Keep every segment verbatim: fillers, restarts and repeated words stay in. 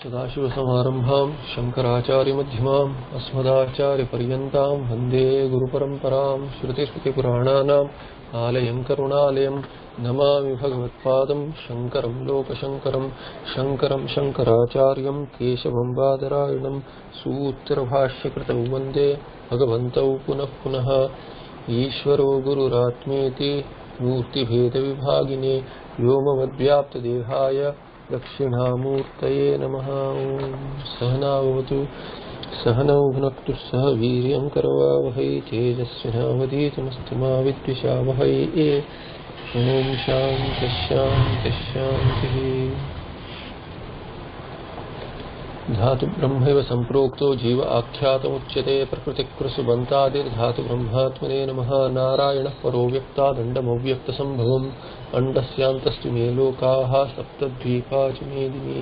सदाशिवसमारम्भां शङ्कराचार्यमध्यमाम् अस्मदाचार्यपर्यन्तां वन्दे गुरुपरम्परां श्रुतिस्मृतिपुराणानाम् आलयं करुणालयं नमामि भगवत्पादं शङ्करं लोकशङ्करं शङ्करं शङ्कराचार्यं केशवं बादरायणं सूत्रभाष्यकृतौ वन्दे भगवन्तौ पुनः पुनः ईश्वरो गुरुरात्मेति मूर्तिभेदविभागिने व्योमवद्व्याप्तदेहाय दक्षिणामूर्तये नमः। ॐ सहनावतु सहनौ भुनक्तु सह वीर्यं करवावहै तेजस्विनावधीतमस्तु मा विद्विषावहै। ॐ शान्तिः शान्तिः शान्तिः। धातु ब्रह्मैव सम्प्रोक्तो जीव आख्यातमुच्यते प्रकृतिकृसुबन्तादिर्धातु ब्रह्मात्मने नमः। नारायणः परो व्यक्तादण्डमव्यक्तसम्भवम् अण्डस्यान्तस्तु मे लोकाः सप्तद्वीपा च मेदिनी।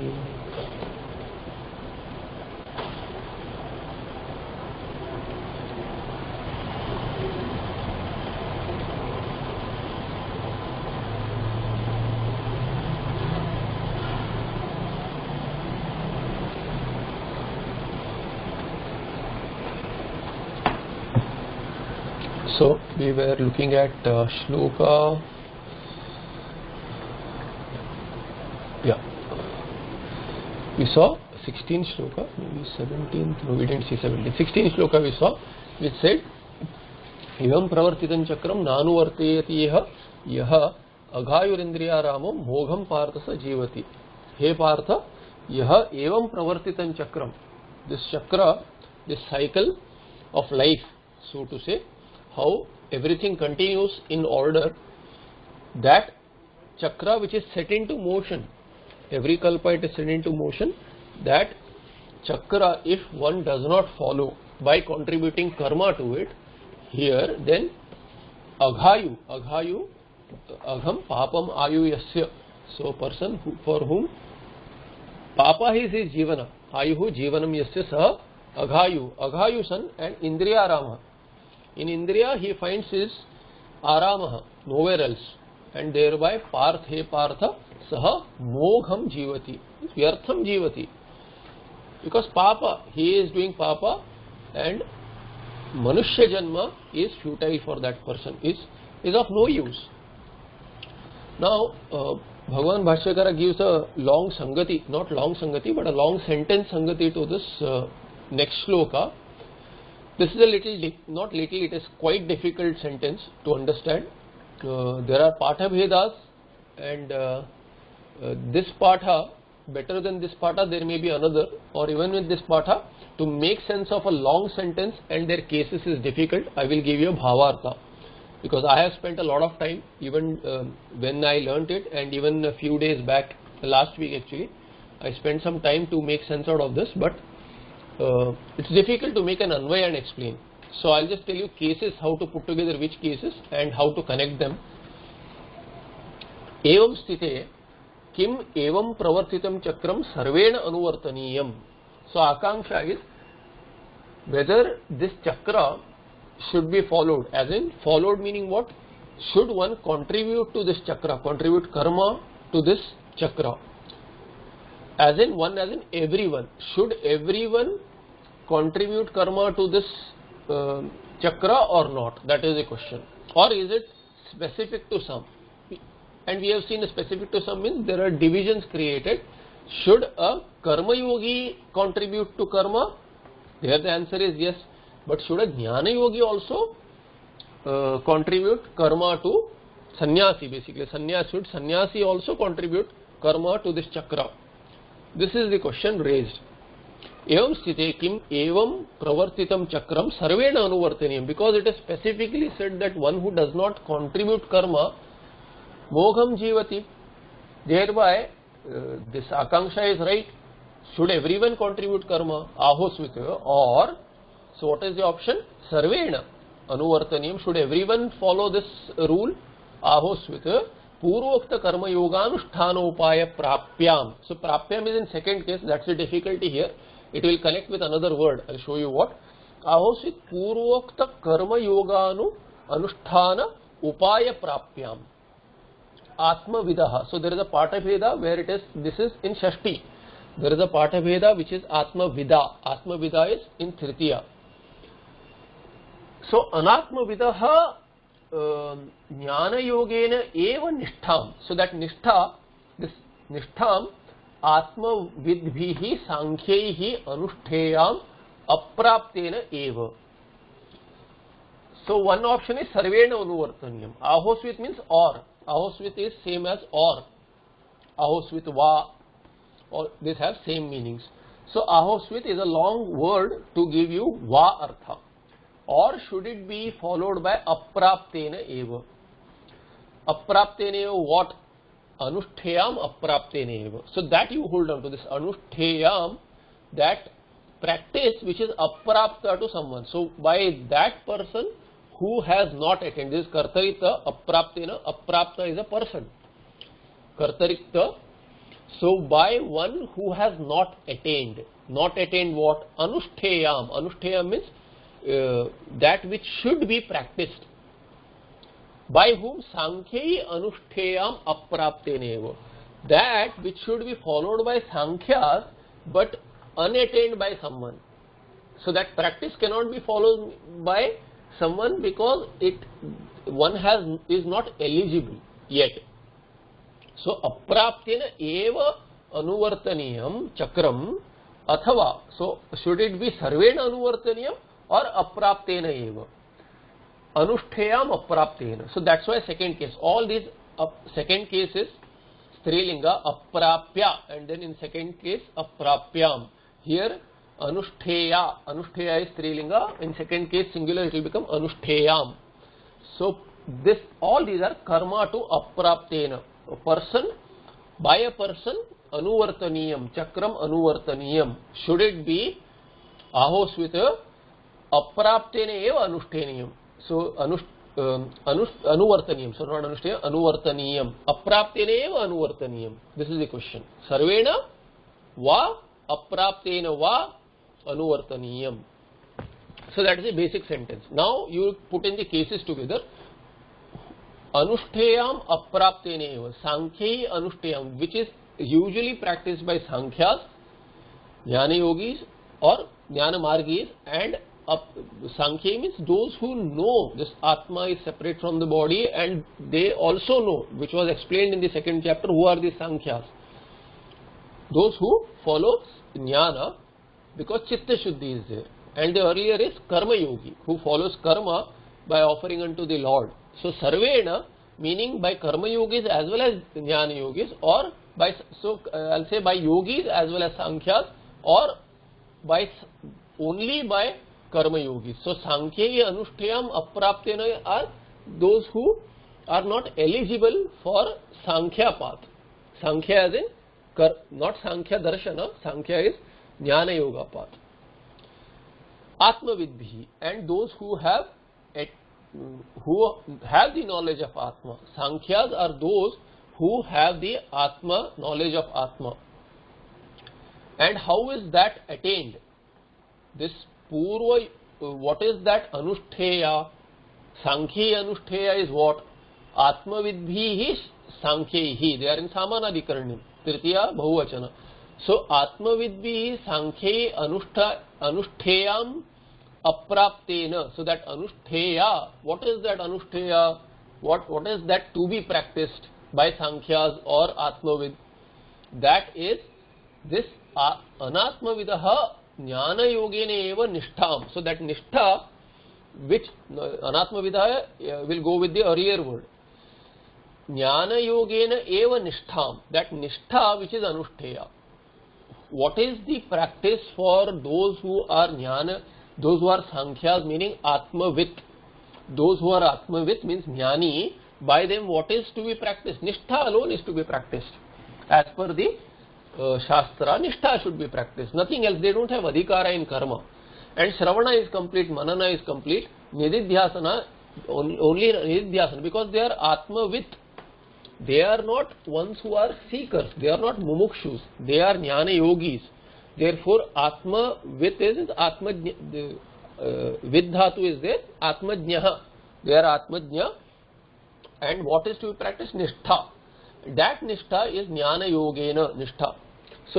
So we were looking at uh, shloka, yeah, we saw sixteen shloka, maybe seventeen, no we didn't see seventeen, sixteen shloka we saw, which said, evam pravartitam chakram nanuvartayati yah yah aghayurindriyaramam mogham parthasa jivati. He partha, yah evam pravartitam chakram, this chakra, this cycle of life, so to say, how everything continues in order, that chakra which is set into motion, every kalpa it is set into motion, that chakra, if one does not follow by contributing karma to it, here then aghayu, aghayu, agham papam ayu yasya, so person who, for whom papa is his jivana, ayuhu jivanam yasya saha aghayu, aghayu san and indriya rama. In Indriya he finds his aramaha, nowhere else, and thereby parthe partha saha mogham jivati, vyartham jivati, because papa, he is doing papa and manushya janma is futile for that person, is, is of no use. Now uh, Bhagavan Bhashyakara gives a long sangati, not long sangati but a long sentence sangati to this uh, next shloka. This is a little, not little, it is quite difficult sentence to understand. Uh, there are patha bhedas, and uh, uh, this patha, better than this patha there may be another, or even with this patha, to make sense of a long sentence and their cases is difficult. I will give you a bhavartha, because I have spent a lot of time, even uh, when I learnt it, and even a few days back, last week actually, I spent some time to make sense out of this, but Uh, it's difficult to make an anvaya and explain. So I'll just tell you cases, how to put together which cases and how to connect them. Evam sthite kim evam pravartitam chakram sarvena anuvartaniyam. So akanksha is whether this chakra should be followed, as in followed meaning what? Should one contribute to this chakra, contribute karma to this chakra? As in one, as in everyone. Should everyone contribute karma to this uh, chakra or not? That is the question. Or is it specific to some? And we have seen specific to some means there are divisions created. Should a karma yogi contribute to karma? There the answer is yes. But should a jnana yogi also uh, contribute karma to sannyasi? Basically, sannyasi, should sannyasi also contribute karma to this chakra? This is the question raised. Evam sthite kim evam pravartitam chakram sarvena anuvartaniyam, because it is specifically said that one who does not contribute karma mogham jivati, thereby uh, this akanksha is right. Should everyone contribute karma ahosvita, or so what is the option? Sarvena anuvartaniyam, should everyone follow this rule ahosvita Purvokta karma yoganushthanopaya prapyam. So prapyam is in second case, that's the difficulty here. It will connect with another word, I'll show you what. Ahosit purvokta karma yoganu anusthana upaya prapyam. Atma vidaha. So there is a Pata Veda where it is, this is in Shashti. There is a Pathabheda which is Atma Vida. Atma Vida is in Tritiya. So Anatma Vidaha Jnana Yogena Eva Nishtham. So that Nishtha, this Nishtham, Atma Vidbhihi Sankhyehi Anushteyam Apraptena Eva. So one option is Sarvena Anuvartaniyam. Ahosvit means or. Ahosvit is same as or. Ahosvit Va. Or these have same meanings. So Ahosvit is a long word to give you Va Artha. Or should it be followed by Apraptena Eva? Apraptena Eva what? Anushteyam Apraptena Eva. So that you hold on to this Anushteyam, that practice which is Aprapta to someone. So by that person who has not attained, this is Kartarita, Apraptena, Aprapta is a person. Kartarita. So by one who has not attained, not attained what? Anushteyam. Anushteyam means uh, that which should be practiced. By whom? Sankhya Anushteyam Aprapteneva. That which should be followed by Sankhyas but unattained by someone. So that practice cannot be followed by someone because it one has is not eligible yet. So Apraptena Eva Anuvartaniyam Chakram Athava. So should it be Sarvena Anuvartaniyam or Apraptena Eva? Anushteyam Apraptena. So that's why second case. All these uh, second case is Strilinga Aprapya, and then in second case Aprapyam. Here Anushtheya. Anushtheya is Strilinga. In second case singular it will become Anushteyam. So this all these are karma to Apraptena. A person, by a person, Anuvartaniyam, Chakram Anuvartaniyam. Should it be Ahosvita Apraptena Eva Anushteniyam? So Anush, um, Anush, Anuvartaniyam, so not Anushteniyam, Anuvartaniyam. Apraptena Eva Anuvartaniyam. This is the question. Sarvena Va Apraptena Va Anuvartaniyam. So that is a basic sentence. Now you put in the cases together. Anushteyam Apraptena Eva. Sankhya Anushteyam, which is usually practiced by Sankhya's, Jnana Yogis or Jnana Margis, and Up, Sankhya means those who know this Atma is separate from the body, and they also know, which was explained in the second chapter, who are the Sankhyas. Those who follow Jnana, because Chitta Shuddhi is there. And the earlier is Karma Yogi, who follows Karma by offering unto the Lord. So Sarvena, meaning by Karma Yogis as well as Jnana Yogis, or by, so uh, I'll say by Yogis as well as Sankhya's, or by only by Karma Yogis. So Sankhya Anushteyam Apraptena are those who are not eligible for Sankhya path. Sankhya as in, not Sankhya Darshana, Sankhya is Jnana Yoga path. Atma Vidbhi, and those who have who have the knowledge of Atma. Sankhyas are those who have the Atma, knowledge of Atma. And how is that attained? This Purva, what is that Anushtheya? Sankhya Anushtheya is what? Atma Vidbhi Sankhyehi. They are in Samanadikaranyam. Tritiya Bahuvachana. So Atma Vidbhi Sankhye Anushteyam Apraptena. So that Anushteya, what is that Anushteya? What, what is that to be practiced by Sankhyas or Atmavid? That is this uh, Anatmavidaha Jnana Yogena Eva Nishtham. So that Nishtha, which uh, Anatmavidaha uh, will go with the earlier word. Jnana Yogena Eva Nishtham. That Nishtha which is Anushtheya. What is the practice for those who are Jnana? Those who are Sankhyas, meaning Atmavit. Those who are Atmavit means Jnani. By them what is to be practiced? Nishtha alone is to be practiced. As per the uh, Shastra, Nishtha should be practiced. Nothing else. They don't have Adhikara in Karma. And Shravana is complete, Manana is complete. Nididhyasana, only, only Nididhyasana, because they are Atmavit. They are not ones who are seekers. They are not mumukshus. They are Jnana Yogis. Therefore, Atma with is Atma, the uh, Vidhatu is there, Atmajnaha. They are Atmajna. And what is to be practiced? Nishtha. That Nishtha is Jnana Yogena Nishtha. So,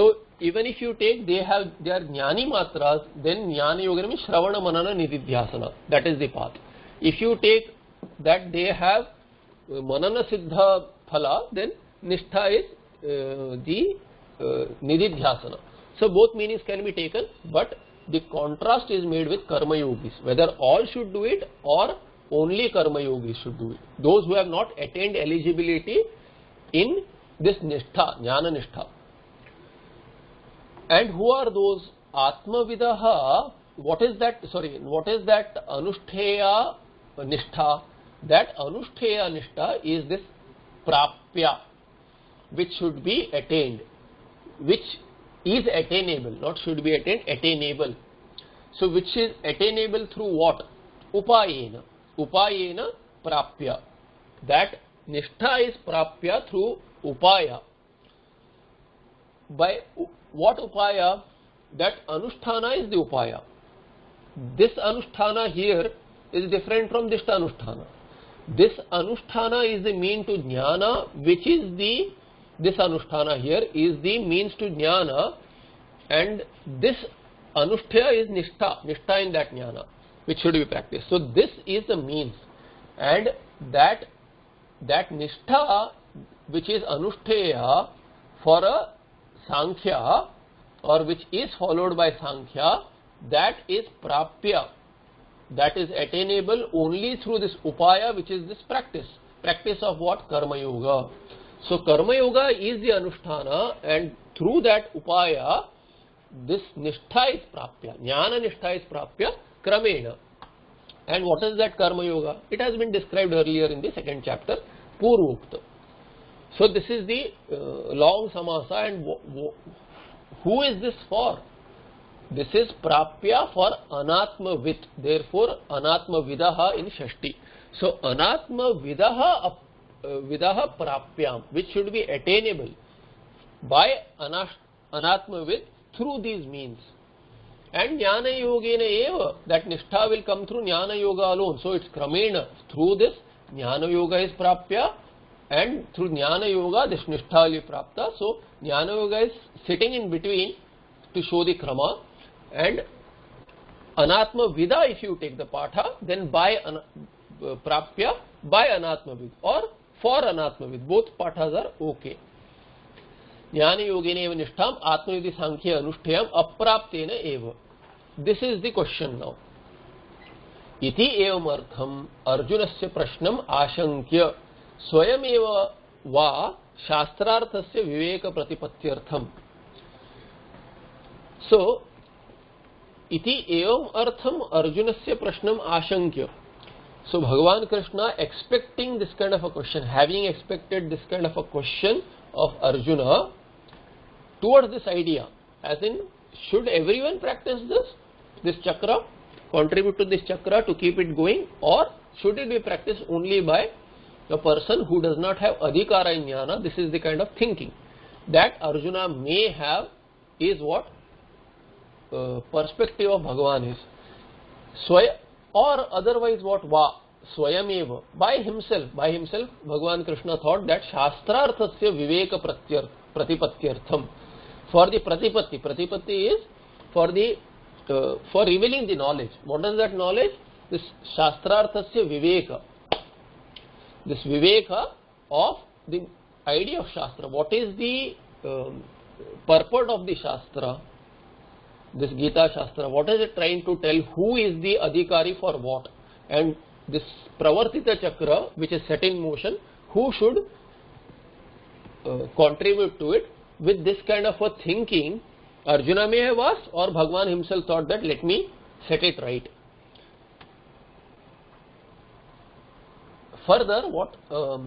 even if you take they have they are jnani matras, then jnana yoga means shravana manana nididhyasana. That is the path. If you take that they have manana siddha phala, then nishtha is uh, the uh, nididhyasana. So both meanings can be taken, but the contrast is made with karma yogis, whether all should do it or only karma yogis should do it. Those who have not attained eligibility in this nishtha, jnana nishtha. And who are those atma vidaha? What is that? Sorry, what is that anushtheya nishtha? That anushtheya nishtha is this prapya, which should be attained, which is attainable, not should be attained, attainable. So which is attainable through what? Upayena. Upayena prapya. That nishtha is prapya through upaya. By what upaya? That anusthana is the upaya. This anusthana here is different from this anusthana. This anusthana is the mean to jnana, which is the, this anusthana here is the means to jnana, and this anusthya is nishtha, nishtha in that jnana, which should be practiced. So this is the means, and that that nishtha, which is anushtheya for a sankhya, or which is followed by sankhya, that is prapya. That is attainable only through this upaya, which is this practice. Practice of what? Karma yoga. So karma yoga is the anusthana, and through that upaya, this nishtha is prapya. Jnana nishtha is prapya kramena. And what is that karma yoga? It has been described earlier in the second chapter, Purvokta. So this is the uh, long samasa, and who is this for? This is prapya for anatma vid. Therefore, anatma vidaha in Shashti. So anatma vidaha uh, vidaha prapyam, which should be attainable by anatma vid through these means. And jnana yogena eva, that nishtha will come through jnana yoga alone. So it's kramena. Through this, jnana yoga is prapya, and through jnana yoga, this nishtha will be prapta. So jnana yoga is sitting in between to show the krama. And anatma vida, if you take the patha, then by an, uh, prapya, by anatma vid, or for anatma vid. Both pathas are okay. Jnana yogena eva nishtham atmavidi sankhya anushteyam apraptena eva. This is the question now. Iti evam artham arjunasya prashnam ashankya swayam eva va shastrarthasya viveka pratipatyartham. So, iti evam artham arjunasya prashnam ashankya. So Bhagavan Krishna, expecting this kind of a question, having expected this kind of a question of Arjuna towards this idea, as in, should everyone practice this, this chakra, contribute to this chakra to keep it going, or should it be practiced only by a person who does not have adhikara in jnana? This is the kind of thinking that Arjuna may have, is what uh, perspective of Bhagavan is. Swaya, or otherwise what? Va, swayameva, by himself, by himself, Bhagavan Krishna thought that shastrarthasya viveka pratipatyartham. For the pratipatti, pratipatti is for the uh, for revealing the knowledge. What is that knowledge? This shastrarthasya viveka. This viveka of the idea of shastra. What is the um, purport of the shastra? This Gita Shastra, what is it trying to tell? Who is the adhikari for what? And this pravartita chakra, which is set in motion, who should uh, contribute to it? With this kind of a thinking, Arjuna may have asked, or Bhagavan himself thought that let me set it right. Further, what? Um,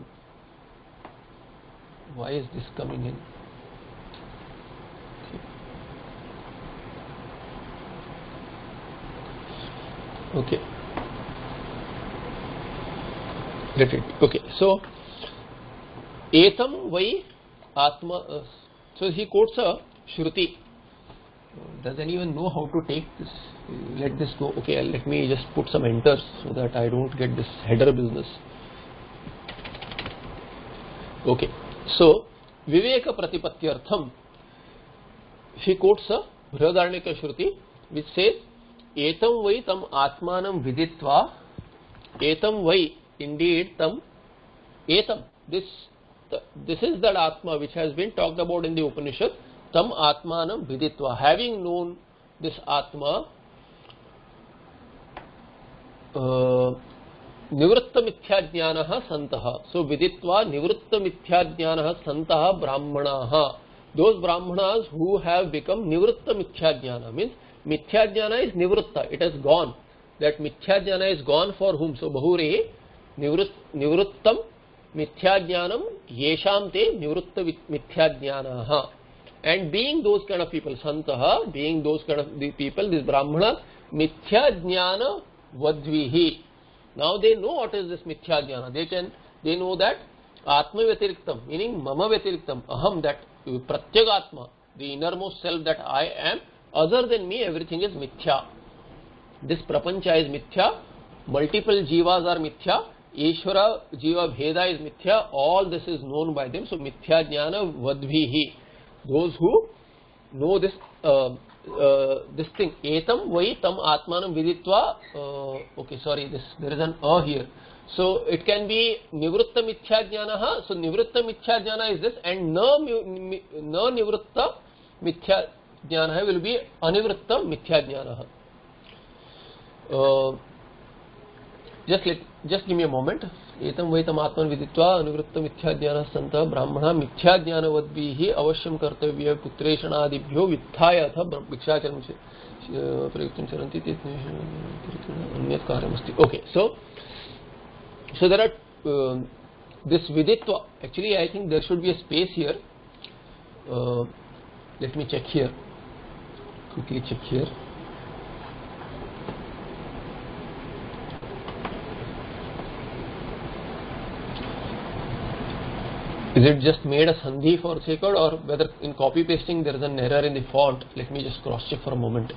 why is this coming in? Okay. Let it. Okay. So, etam vai atma. Uh, so he quotes a Shruti. Does anyone know how to take this? Let this go. Okay. Let me just put some enters so that I don't get this header business. Okay. So, viveka pratipatyartham. he quotes a Brihadaranyaka Shruti which says, Etam vai tam atmanam viditva, etam vai, indeed tam, etam, this, this is that Atma which has been talked about in the Upanishad, tam atmanam viditva, having known this Atma, uh, nivritta mithya jnanaha santaha. So viditva nivritta mithya jnanaha santaha brahmanaha. Those brahmanas who have become nivritta mithya jnana, means mithya jnana is nivritta, it has gone. That mithya jnana is gone for whom? So bahuri nivrittam mithya jnanam yesham te nivritta mithya jnanaha. And being those kind of people, santaha, being those kind of the people, these brahmanas, mithya jnana vadvihi. Now they know what is this mithya jnana. They can, they know that atma vyatiriktam, meaning mama vyatiriktam, aham, that pratyagatma, the innermost self that I am, other than me everything is mithya. This prapancha is mithya, multiple jivas are mithya, Ishvara jiva bheda is mithya, all this is known by them. So mithya jnana vadvihi, those who know this uh, uh, this thing, etam vai tam atmanam viditva, uh, okay, sorry, this there is an a here. So it can be nivritta mithya jnanaha. So nivritta mithya jnana is this, and na, na nivritta mithya jnanaha will be anivritta mithya jnanaha. Uh, just let, just give me a moment. Etam vaitam atman viditva anivritta mithya jnana santa brahmana mithya jnana vadvihi avashyam kartavya putreshanadibhyo vitthaya atha bhikshacharam prayuktam charanti anyat karyamasti. Okay, so So there are uh, this viditva. Actually, I think there should be a space here. Uh, let me check here. Quickly check here. Is it just made a sandhi for sacred, or whether in copy pasting there is an error in the font? Let me just cross check for a moment.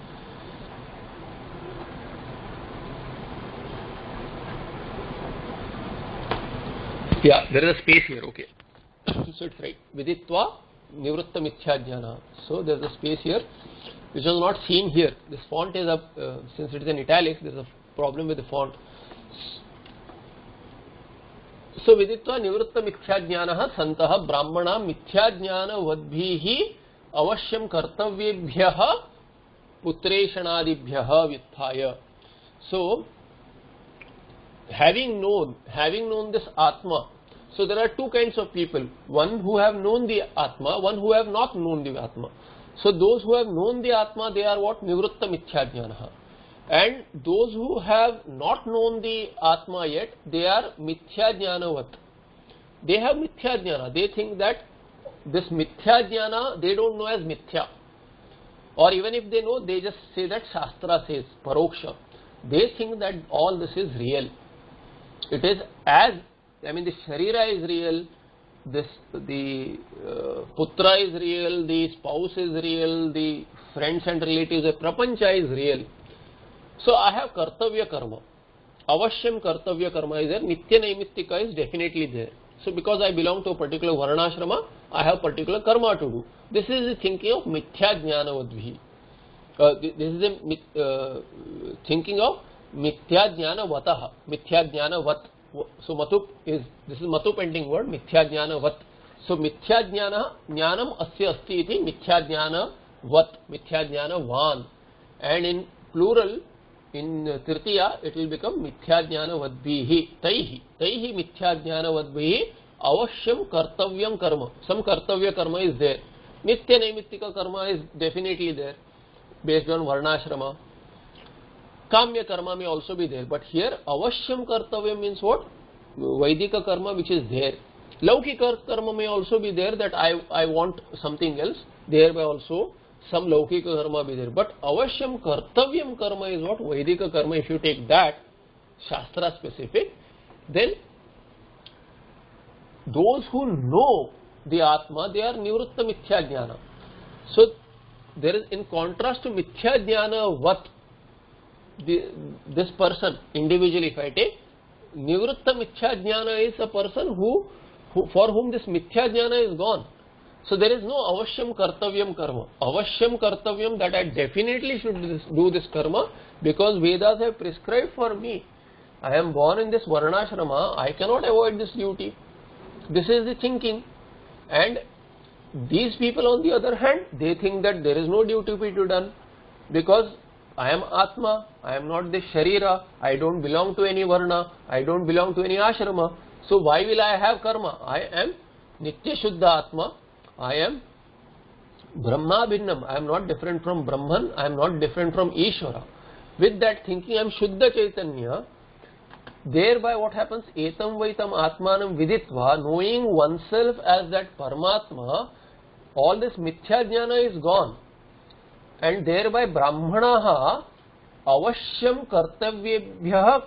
Yeah, there is a space here, okay. So it's right. Viditva nivritta mithya jnana. So there is a space here which was not seen here. This font is up, uh, since it is in italics, there is a problem with the font. So viditva nivritta mithya jnana santaha brahmana mithya jnana vadbhihi avashyam kartavyebhyaha putreshanadibhyaha vitthaya. So having known, having known this Atma, so there are two kinds of people, one who have known the Atma, one who have not known the Atma. So those who have known the Atma, they are what? Nivritta mithya jnanaha. And those who have not known the Atma yet, they are mithya jnanavat. They have mithya jnana. They think that this mithya jnana, they don't know as mithya. Or even if they know, they just say that Shastra says, paroksha. They think that all this is real. It is as, I mean, the Sharira is real, this, the uh, Putra is real, the spouse is real, the friends and relatives, the Prapancha is real. So I have Kartavya Karma. Avashyam Kartavya Karma is there, Nitya Naimittika is definitely there. So because I belong to a particular Varnashrama, I have particular karma to do. This is the thinking of Mithya Jnana Vadvihi. Uh, this is the uh, thinking of Mithya Jnana Vataha, Mithya Jnana Vat. So Matup is, this is Matup ending word, Mithya Jnana Vat. So Mithya Jnana, Jnanam Asya Asti iti, Mithya Jnana Vat, Mithya Jnana Van. And in plural, in uh, Tritiya, it will become Mithya Jnana Vadvihi, Taihi, Taihi Mithya Jnana Vadvihi, Avashyam Kartavyam Karma. Some Kartavya Karma is there. Nitya Naimittika Karma is definitely there, based on Varnashrama. Kamya karma may also be there, but here avashyam kartavya means what? Vaidika karma which is there. Laukika karma may also be there, that I, I want something else, thereby also some laukika karma be there. But avashyam kartavyam karma is what? Vaidika karma. If you take that, Shastra specific, then those who know the Atma, they are nivritta mithya jnana. So there is, in contrast to mithya jnana vat, The, this person individually, if I take, Nivritta Mithya Jnana is a person who, who for whom this Mithya Jnana is gone. So there is no avashyam kartavyam karma. Avashyam kartavyam, that I definitely should do this karma because Vedas have prescribed for me. I am born in this varnashrama, I cannot avoid this duty. This is the thinking. And these people on the other hand, they think that there is no duty to be done because I am Atma, I am not this Sharira, I don't belong to any Varna, I don't belong to any Ashrama. So why will I have karma? I am Nitya Shuddha Atma, I am Brahma Bhinnam, I am not different from Brahman, I am not different from Ishvara. With that thinking, I am Shuddha Chaitanya. Thereby what happens? Etam Vaitam Atmanam Viditva, knowing oneself as that Paramatma, all this Mithya Jnana is gone. And thereby Brahmanaha Avashyam Kartavyebhyah,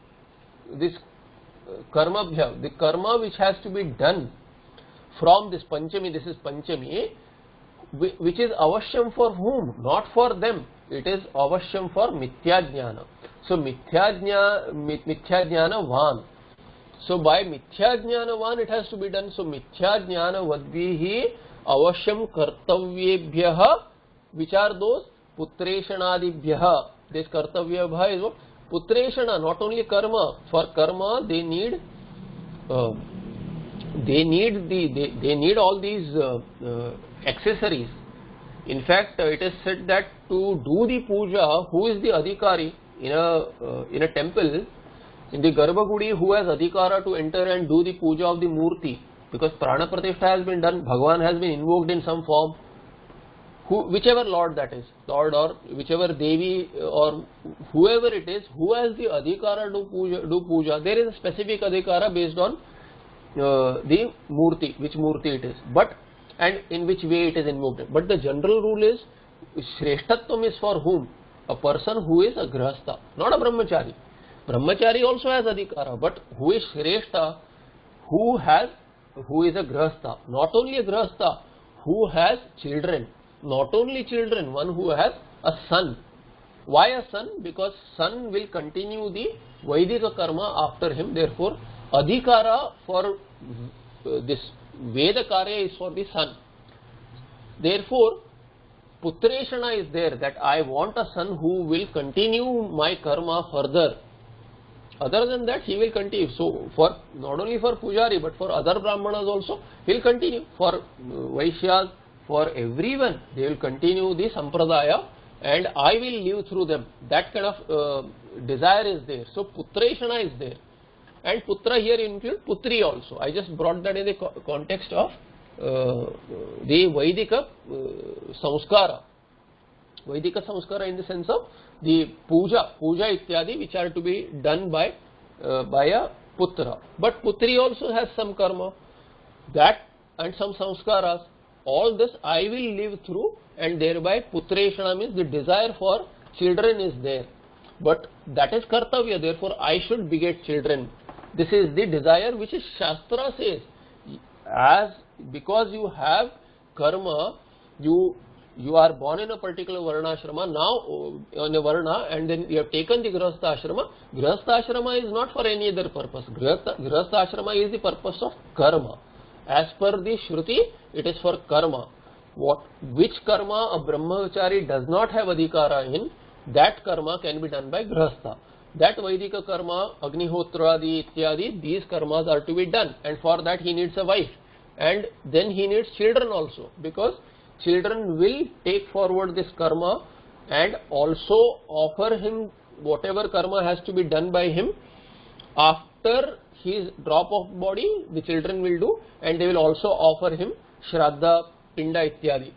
this Karmabhyah, the karma which has to be done from this Panchami, this is Panchami, which is Avashyam for whom? Not for them. It is Avashyam for Mithya Jnana. So Mithya Jnana, Mithya Jnana Van. So by Mithya Jnana Van it has to be done. So Mithya Jnana Vadvihi Avashyam Kartavyebhyah, which are those? Putreshanadibhyah. This Kartavyabhyah is what? Putreshana, not only karma. For karma they need uh, they need the they, they need all these uh, uh, accessories. In fact, uh, it is said that to do the puja, who is the adhikari in a uh, in a temple, in the Garbhagudi, who has adhikara to enter and do the puja of the murti? Because prana pratishtha has been done, Bhagavan has been invoked in some form. Who, whichever Lord that is, Lord or whichever Devi or whoever it is, who has the adhikara to puja, do puja, there is a specific adhikara based on uh, the murti, which murti it is, but and in which way it is invoked. But the general rule is, Shreshtatvam is for whom? A person who is a grahastha, not a brahmachari. Brahmachari also has adhikara, but who is Shrestha? Who has, who is a grahastha? Not only a grahastha, who has children. Not only children, one who has a son. Why a son? Because son will continue the Vaidika karma after him. Therefore, adhikara for uh, this Veda karya is for the son. Therefore, Putreshana is there, that I want a son who will continue my karma further. Other than that, he will continue. So, for not only for Pujari, but for other Brahmanas also, he will continue. For uh, Vaishyas, for everyone, they will continue the Sampradaya and I will live through them. That kind of uh, desire is there. So, Putreshana is there. And Putra here includes Putri also. I just brought that in the co context of uh, the Vaidika uh, Samskara. Vaidika Samskara in the sense of the Puja, Puja Ityadi, which are to be done by, uh, by a Putra. But Putri also has some karma, that and some Samskaras. All this I will live through, and thereby Putreshana means the desire for children is there. But that is Kartavya, therefore I should beget children. This is the desire which is Shastra says. As because you have karma, you you are born in a particular varnashrama, now in a varna, and then you have taken the grahastha ashrama. Grahastha ashrama is not for any other purpose. Grahastha, grahastha ashrama is the purpose of karma. As per the Shruti, it is for karma. What, which karma a brahmachari does not have adhikara in, that karma can be done by grahastha. That Vaidika karma, Agnihotradi, Ityadi, these karmas are to be done, and for that he needs a wife, and then he needs children also, because children will take forward this karma and also offer him whatever karma has to be done by him. After his drop of body, the children will do, and they will also offer him Shraddha, Pinda, Ityadi.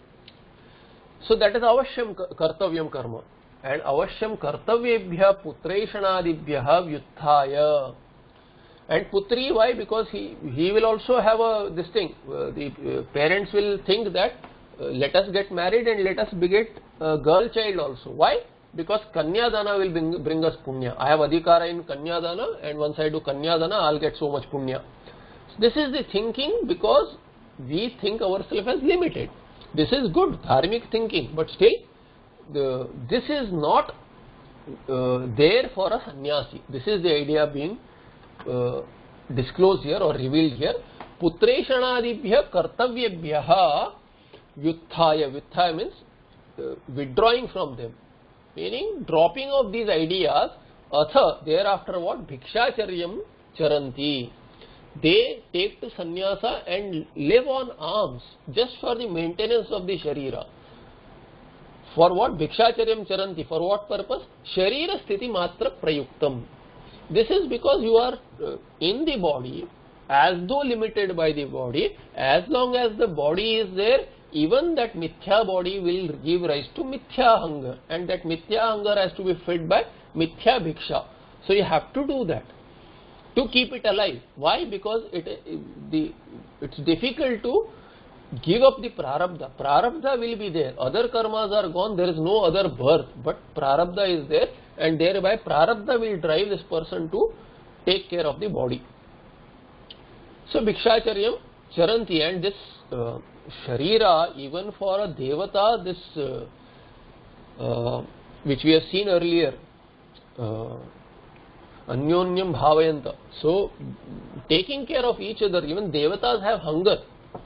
So that is Avashyam Kartavyam karma. And Avashyam Kartavyebhyah Putreshanadibhyah Vyuthaya. And Putri, why? Because he, he will also have a this thing. Uh, the uh, parents will think that uh, let us get married and let us beget a girl child also. Why? Because Kanyadana will bring, bring us punya. I have adhikara in Kanyadana, and once I do Kanyadana, I will get so much punya. So this is the thinking, because we think ourselves as limited. This is good, dharmic thinking, but still, the, this is not uh, there for a sannyasi. This is the idea being uh, disclosed here or revealed here. Putreshanaadibhya kartavyebhya vyuthaya. Vyuthaya means uh, withdrawing from them, meaning dropping of these ideas. Atha, thereafter what? Bhikshacharyam charanti. They take to sannyasa and live on alms just for the maintenance of the sharira. For what? Bhikshacharyam charanti. For what purpose? Sharira sthiti matra prayuktam. This is because you are uh, in the body, as though limited by the body. As long as the body is there, even that mithya body will give rise to mithya hunger, and that mithya hunger has to be fed by mithya bhiksha. So you have to do that to keep it alive. Why? Because it, the, it's difficult to give up the prarabdha. Prarabdha will be there. Other karmas are gone. There is no other birth, but prarabdha is there, and thereby prarabdha will drive this person to take care of the body. So Bhikshacharyam charanti, and this uh, sharira, even for a devata, this uh, uh, which we have seen earlier, uh, anyonyam bhavayanta. So taking care of each other, even devatas have hunger.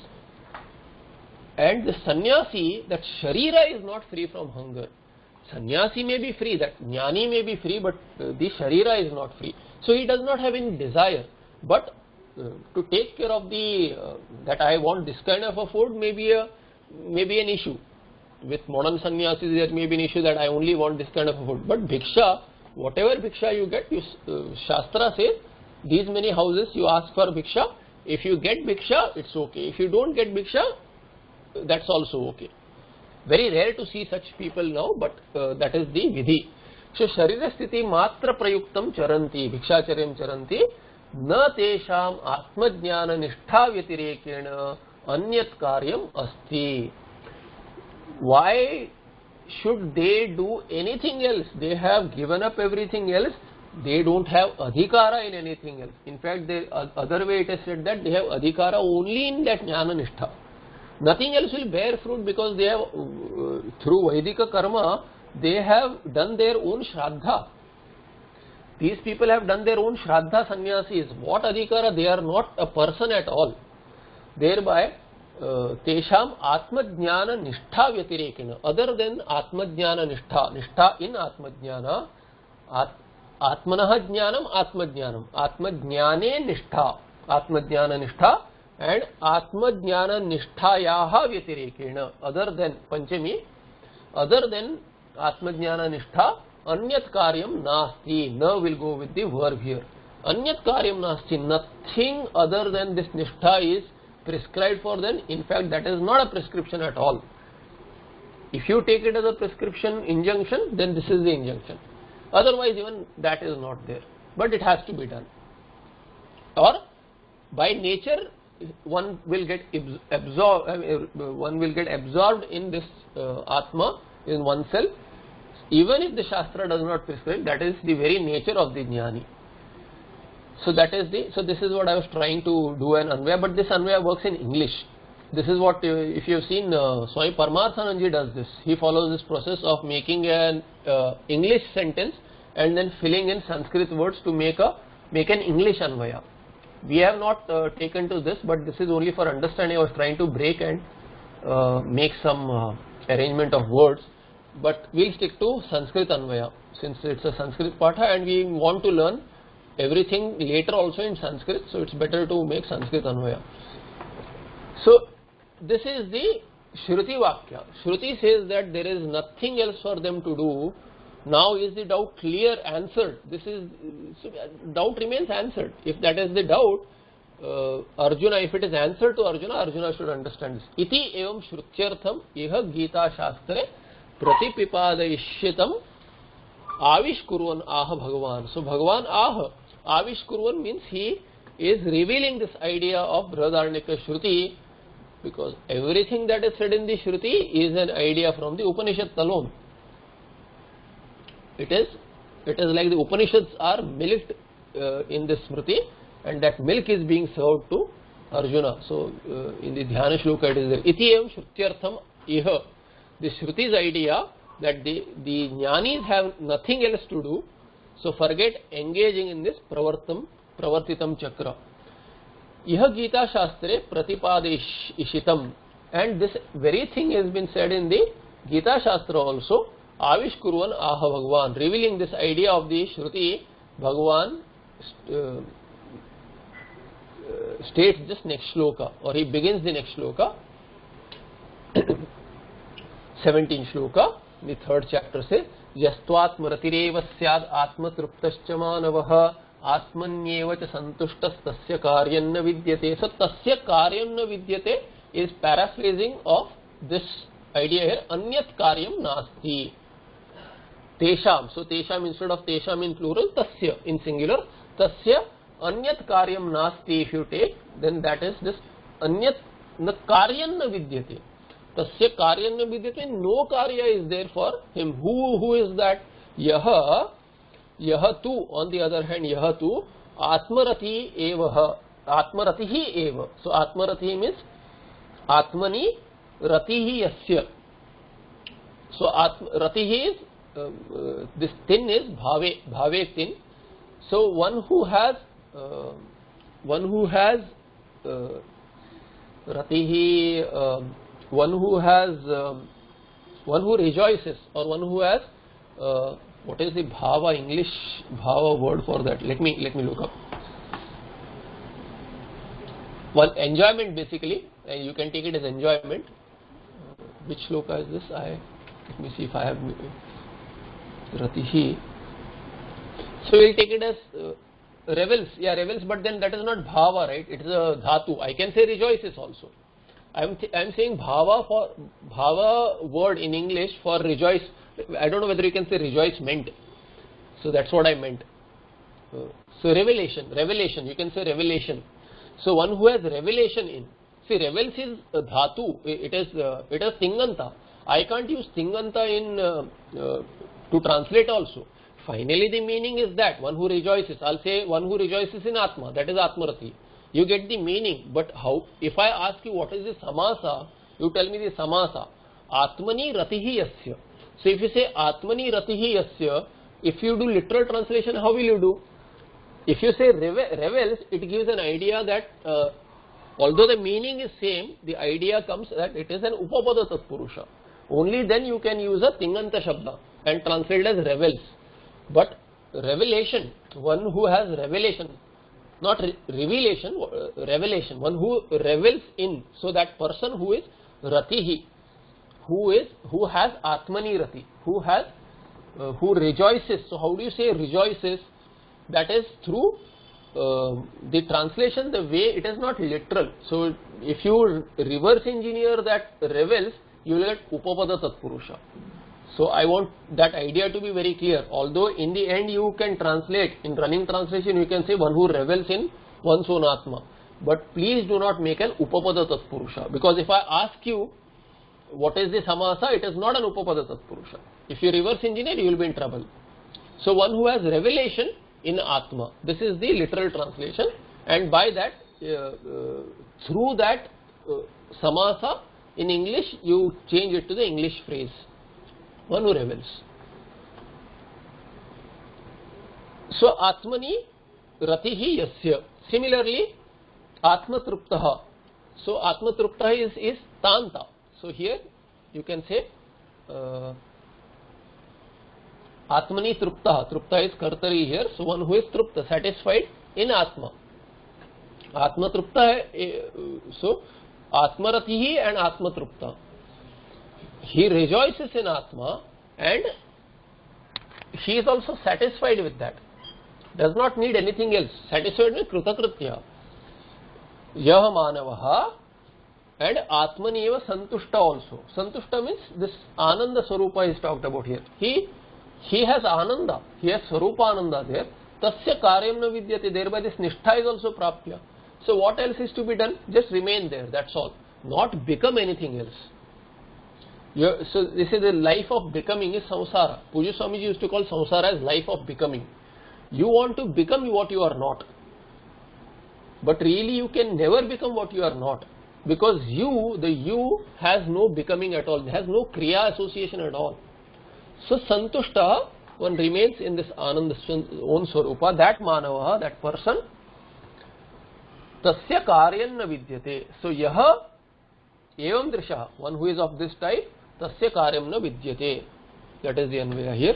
And the sannyasi, that sharira is not free from hunger. Sannyasi may be free, that jnani may be free, but uh, the sharira is not free. So he does not have any desire. But uh, to take care of the, uh, that I want this kind of a food may be, a, may be an issue. With modern sannyasis there may be an issue that I only want this kind of a food. But bhiksha, whatever bhiksha you get, you, uh, Shastra says, these many houses you ask for bhiksha. If you get bhiksha, it's okay. If you don't get bhiksha, that's also okay. Very rare to see such people now, but uh, that is the vidhi. So sharira sthiti matra prayuktam charanti, bhikshacharyam charanti, na tesham atmajnana nishtha vyatirekena anyat karyam asti. Why should they do anything else? They have given up everything else. They don't have adhikara in anything else. In fact, the uh, other way it is said that they have adhikara only in that jnana nishtha. Nothing else will bear fruit, because they have, uh, through Vaidika karma, they have done their own shraddha. These people have done their own shraddha sannyasis. What adhikara? They are not a person at all. Thereby, tesham atmajnana nishtha vyatirekena. Other than atmajnana nishtha, nishtha in atmajnana, at, atmanaha jnanam atmajnanam, atmajnane nishtha, atmajnana nishtha, and atmajnana nishthayaha vyatirekena. Other than panchami, other than atmajnana nishtha, anyat karyam nasti. Na will go with the verb here. Anyat karyam nasti. Nothing other than this nishtha is prescribed for them. In fact, that is not a prescription at all. If you take it as a prescription injunction, then this is the injunction. Otherwise, even that is not there. But it has to be done. Or by nature, one will get absorbed. Uh, one will get absorbed in this uh, atma, in oneself. Even if the shastra does not prescribe, that is the very nature of the jnani. So that is the, so this is what I was trying to do an anvaya, but this anvaya works in English. This is what, uh, if you have seen, uh, Swami Paramarthananji does this. He follows this process of making an uh, English sentence and then filling in Sanskrit words to make a make an English anvaya. We have not uh, taken to this, but this is only for understanding. I was trying to break and uh, make some uh, arrangement of words, but we'll stick to Sanskrit anvaya since it's a Sanskrit patha and we want to learn everything later also in Sanskrit, so it's better to make Sanskrit anvaya. So this is the Shruti Vakya. Shruti says that there is nothing else for them to do. Now is the doubt clear, answered? This is, so doubt remains answered. If that is the doubt, uh, Arjuna, if it is answered to Arjuna, Arjuna should understand this. Iti evam shrutyartham iha Gita Shastre pratipipadayishyatam avishkurvan aha Bhagavan. So Bhagavan aha, avishkurvan means he is revealing this idea of Brihadaranyaka Shruti, because everything that is said in the Shruti is an idea from the Upanishad alone. It is, it is like the Upanishads are milked uh, in the Smriti, and that milk is being served to Arjuna. So uh, in the Dhyana Shloka it is there. Iti evam shrutyartham iha. The Shruti's idea that the, the jnanis have nothing else to do, so forget engaging in this pravartam, pravartitam chakra. Iha Gita Shastre Pratipadeshitam, and this very thing has been said in the Gita Shastra also. Avish Kurvan Aha Bhagwan, revealing this idea of the Shruti. Bhagwan uh, states this next shloka, or he begins the next shloka, seventeenth shloka, the third chapter says, Yastvatmaratireva syad atmatruptascha manavaha atmanyeva cha santushtas tasya karyam na vidyate. So tasya karyam na vidyate is paraphrasing of this idea here, anyat karyam nasti. Tesham, so tesham instead of tesham in plural, tasya in singular, tasya anyat karyam nasti if you take, then that is this anyat na karyam na vidyate. Tasya karyam na vidyate, no karya is there for him. Who, who is that? Yaha, yaha tu, on the other hand, yaha tu, atmarati evaha, atmaratihi eva. So atmaratihi means atmani ratihi yasya. So atma, ratihi is, uh, uh, this tin is bhave, bhave tin. So one who has, uh, one who has uh, ratihi, uh, one who has, um, one who rejoices, or one who has, uh, what is the bhava, English bhava word for that? Let me, let me look up. One, enjoyment basically, and you can take it as enjoyment. Which shloka is this? I, let me see if I have ratihi. So we'll take it as uh, revels, yeah, revels, but then that is not bhava, right? It is a dhatu. I can say rejoices also. I'm I'm saying bhava for bhava word in English for rejoice. I don't know whether you can say rejoicement. So that's what I meant. Uh, so revelation, revelation. You can say revelation. So one who has revelation in. See, revels is uh, dhatu. It is uh, it is tinganta. I can't use tinganta in uh, uh, to translate also. Finally, the meaning is that one who rejoices. I'll say one who rejoices in Atma. That is Atmarati. You get the meaning, but how? If I ask you what is the samasa, you tell me the samasa. Atmani ratihi yasya. So if you say Atmani ratihi yasya, if you do literal translation, how will you do? If you say revels, it gives an idea that uh, although the meaning is same, the idea comes that it is an upapada tatpurusha. Only then you can use a tinganta shabda and translate as revels. But revelation, one who has revelation, not re revelation, uh, revelation, one who revels in, so that person who is ratihi, who is, who has atmani rati, who has, uh, who rejoices. So how do you say rejoices? That is through uh, the translation, the way it is not literal. So if you reverse engineer that revels, you will get upapada tatpurusha. So I want that idea to be very clear. Although in the end you can translate, in running translation you can say one who revels in one's own Atma. But please do not make an upapada tatpurusha. Because if I ask you what is the samasa, it is not an upapada tatpurusha. If you reverse engineer, you will be in trouble. So one who has revelation in Atma. This is the literal translation. And by that, uh, uh, through that uh, samasa in English, you change it to the English phrase. One who revels. So Atmani ratihi yasya. Similarly, Atma truptaha. So Atma truptaha is, is tanta. So here you can say uh, Atmani truptaha. Truptaha is kartari here. So one who is trupta, satisfied in Atma. Atma trupta. So Atma ratihi and Atma trupta. He rejoices in Atma and he is also satisfied with that. Does not need anything else. Satisfied with Kritakritya. Yah manavaha and Atmaneva santushta also. Santushta means this Ananda Swarupa is talked about here. He he has Ananda. He has Swarupa Ananda there. Tasya karyam na vidyate. Thereby this nishtha is also prapya. So what else is to be done? Just remain there. That's all. Not become anything else. You're, so this is the life of becoming is samsara. Pujya Swamiji used to call samsara as life of becoming. You want to become what you are not. But really you can never become what you are not. Because you, the you has no becoming at all. It has no kriya association at all. So santushta, one remains in this ananda own swarupa. That manava, that person, तस्य कार्यं न विद्यते. So यह एवं दृशः, one who is of this type, तस्य कार्यं न विद्यते. That is the Anvay here.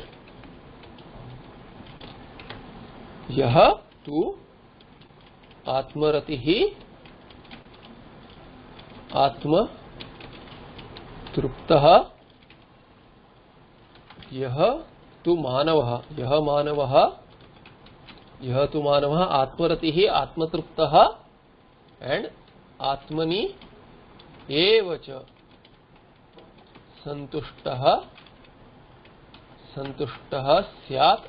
यह तु आत्मरतिः आत्मतृप्तः, यह तु मानवः, यह मानवः, यह तु मानवः आत्मरतिः आत्मतृप्तः एंड आत्मनि एव च संतुष्टः संतुष्टः स्यात्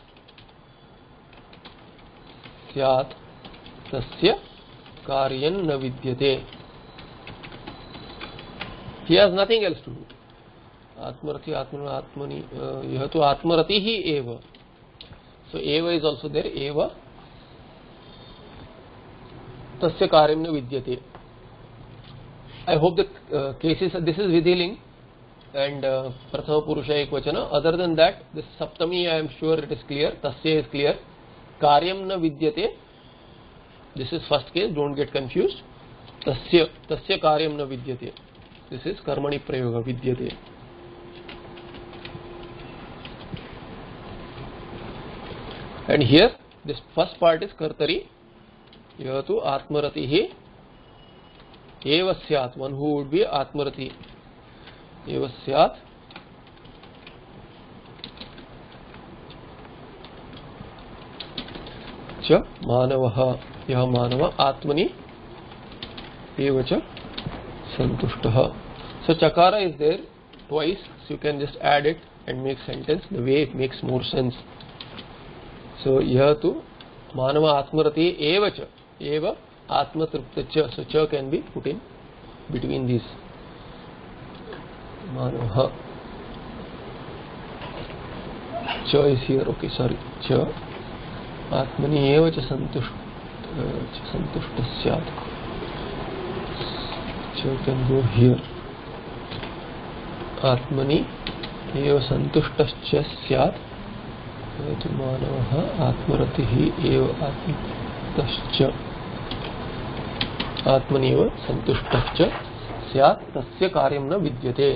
स्यात् तस्य कार्यं न विद्यते. He has nothing else to do. आत्मरति आत्मन आत्मनि, यह तो आत्मरति ही एव. So एव is also there. एव तस्य कार्यं न विद्यते. I hope the uh, cases, this is Vidhiling and uh, Prathama Purusha Ekvachana. Other than that, this Saptami I am sure it is clear. Tasya is clear. Karyam na vidyate. This is first case, don't get confused. Tasya, tasya karyam na vidyate. This is Karmani Prayoga vidyate. And here, this first part is Kartari. Yatu Atmaratihi Eva Syat. One who would be Atmarati. Eva Syat. Cha Manavaha. Yaha Manava Atmani Eva Cha Santushtaha. So Chakara is there twice. So you can just add it and make sentence the way it makes more sense. So Yaha tu Manava Atmarati Eva Cha. Eva Atma Trupta Cha. So Cha can be put in between these. Manavaha. Cha is here. Okay, sorry. Cha Atmani Eva Cha Santushta Santushta Syat. Cha can go here. Atmani Eva Santushtascha Syat. Yatu Manavaha Atmaratihi Eva Atmascha. Atmani Eva Santushtascha Syat. Tasya Karyam na vidyate.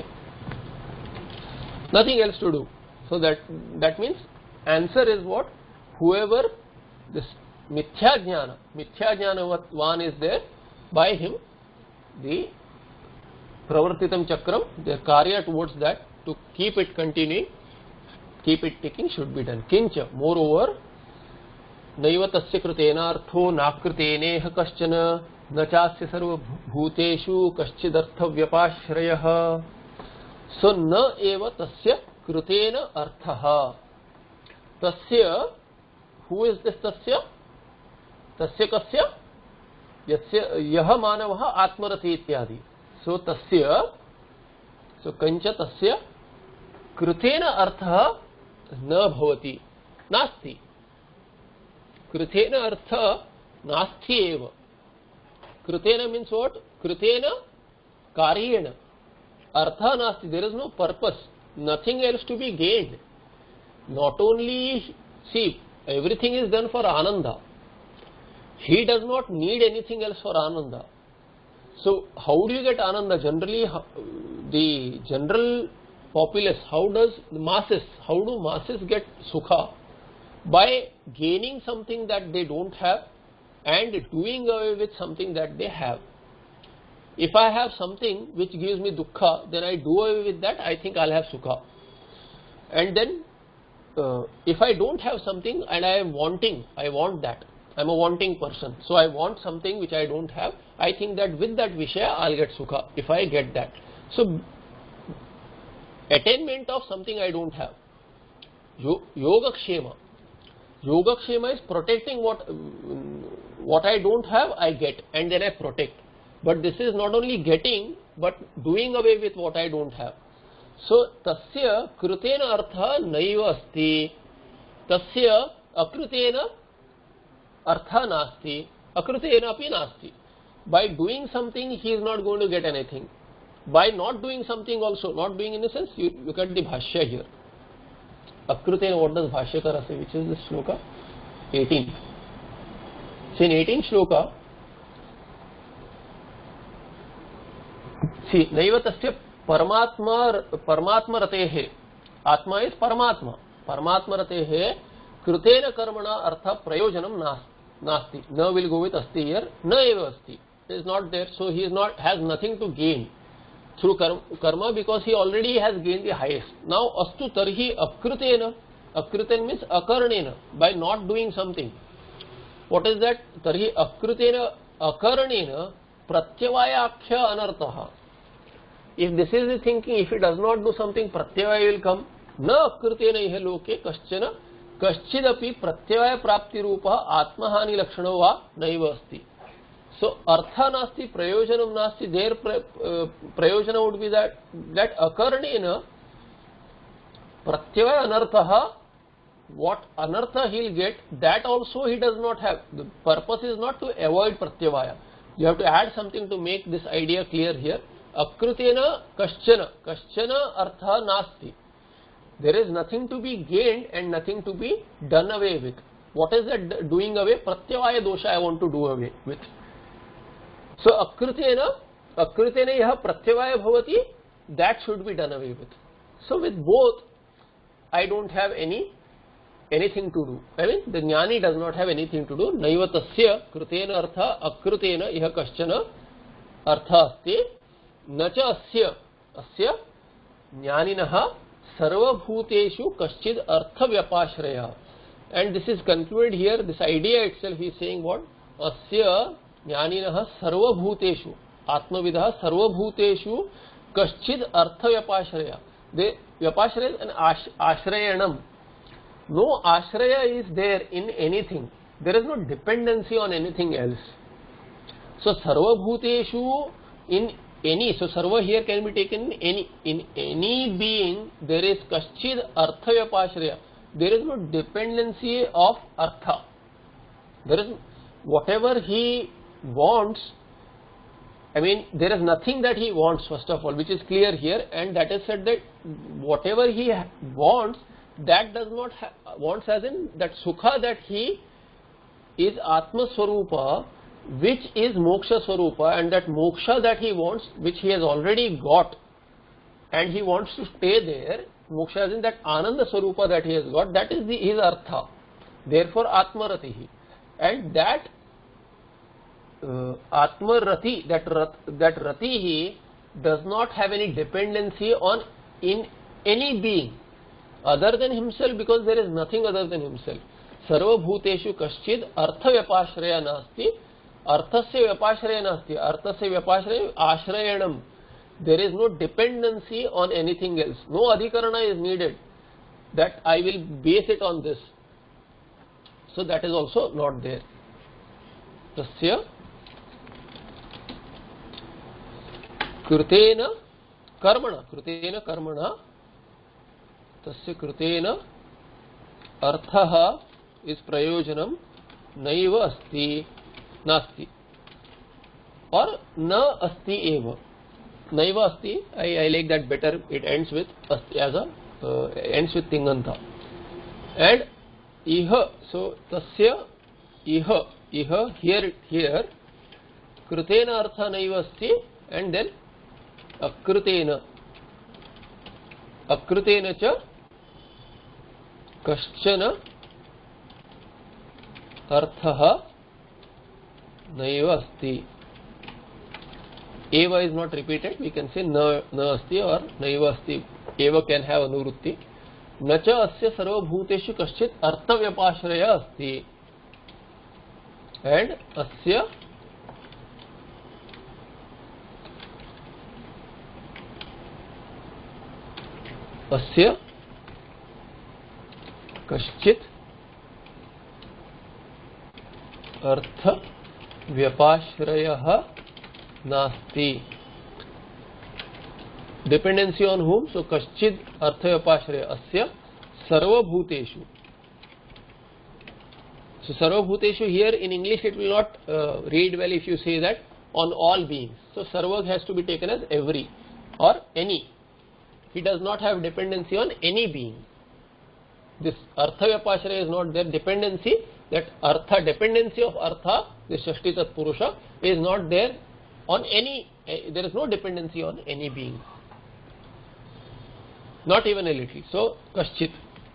Nothing else to do. So that that means answer is what? Whoever this Mithya Jnana, Mithya Jnana one is there, by him the Pravartitam Chakram, the Karya towards that, to keep it continuing, keep it ticking should be done. Kincha, moreover, Naiva tasya kritena artho nakritene kaschana nachasya sarva bhuteshu kaschidartha vyapashrayah. So na eva tasya kritena arthaha. Tasya, who is this tasya? Tasya kasya? Yasya yaha manavaha atmarati ityadi. So tasya, so kancha tasya kritena artha na bhavati. Nasti. Kritena artha nasti eva. Kritena means what? Kritena karyena. Artha nasti. There is no purpose. Nothing else to be gained. Not only, see, everything is done for Ananda. He does not need anything else for Ananda. So, how do you get Ananda? Generally, the general populace, how does the masses, how do masses get Sukha? By gaining something that they don't have and doing away with something that they have. If I have something which gives me Dukkha, then I do away with that, I think I'll have Sukha. And then, uh, if I don't have something and I am wanting, I want that. I'm a wanting person. So I want something which I don't have. I think that with that Vishaya, I'll get Sukha, if I get that. So, attainment of something I don't have. Yoga Kshema. Yoga Kshema is protecting what, what I don't have, I get, and then I protect. But this is not only getting, but doing away with what I don't have. So, tasya kritena artha naiva asti. Tasya akritena artha nasti. Akritena api nasti. By doing something, he is not going to get anything. By not doing something also, not doing in a sense, you look at the Bhashya here. Akritena, what does Bhashyakara say? Which is the shloka? eighteen. So in eighteen shloka, See, naiva tasya paramatma paramatma ratehe. Atma is paramatma. Paramatma ratehe krutena karmana artha prayojanam nasti. Na will go with asti here. Na eva asti. It is not there, so he is not has nothing to gain through karma because he already has gained the highest. Now astu tarhi akrutena. Akrutena means akarnena, by not doing something. What is that? Tarhi akrutena akarnena pratyavaya akhya anartaha. If this is the thinking, if he does not do something, pratyavaya will come. Na akrutena ihe loke kaschana kaschidapi pratyavaya prapti rupa atmahani lakshano va naiva asti. So artha nasti, prayojanam nasti. Their uh, prayojana would be that that akarnena pratyavaya anartaha. What anartha he will get, that also he does not have. The purpose is not to avoid pratyavaya. You have to add something to make this idea clear here. Akrutena kaschana. Kaschana artha nasti. There is nothing to be gained and nothing to be done away with. What is that doing away? Pratyavaya dosha I want to do away with. So akrutena, akrutena yaha pratyavaya bhavati, that should be done away with. So with both, I don't have any anything to do. I mean, the jnani does not have anything to do. Naiva tasya krutena artha akrutena iha kaschana artha asti. Nacha asya asya jnaninaha sarvabhuteshu kaschid artha vyapashraya. And this is concluded here. This idea itself is saying what? Asya jnaninaha sarvabhuteshu atmavidaha sarvabhuteshu kaschid artha vyapashraya. The vyapashraya is an ash, ashrayanam. No ashraya is there in anything. There is no dependency on anything else. So sarva bhuteshu, in any, so sarva here can be taken in any, in any being there is kaschid artha vyapashraya. There is no dependency of artha. There is whatever he wants. I mean, there is nothing that he wants, first of all, which is clear here, and that is said that whatever he wants, that does not have, wants as in that sukha that he is Atma Swarupa, which is Moksha Swarupa, and that moksha that he wants, which he has already got, and he wants to stay there, moksha as in that Ananda Swarupa that he has got, that is the, his artha. Therefore, Atma Ratihi. And that uh, Atma Rati, that, rat, that Ratihi does not have any dependency on in any being other than himself, because there is nothing other than himself. Sarva bhuteshu kaschid artha vyapashraya nasti. Arthasya vyapashraya nasti. Arthasya vyapashraya ashrayanam. There is no dependency on anything else. No adhikarana is needed that I will base it on this. So that is also not there. Tasya krutena karmana. Krutena karmana. Tasya krutena arthaha is prayojanam naiva asti nasti or na asti eva. Naiva asti, I, I like that better. It ends with asti as a uh, ends with tinganta. And iha, so tasya iha iha here here krutena artha naiva asti, and then akrutena akrutena cha kaschana arthaha naiva asti. Eva is not repeated. We can say na, na asti or naiva asti. Eva can have anuvrutti. Nacha asya sarva bhuteshu kaschit artha vyapashraya asti. And asya asya kaschit artha vyapashrayah nasti. Dependency on whom? So kaschid artha vyapashraya asya sarva bhuteshu. So sarva bhuteshu here in English it will not uh, read well if you say that on all beings. So sarva has to be taken as every or any. He does not have dependency on any being. This artha vyapashraya is not there. Dependency, that artha, dependency of artha, the shashti tat purusha, is not there on any, uh, there is no dependency on any being, not even a little. So kaschit.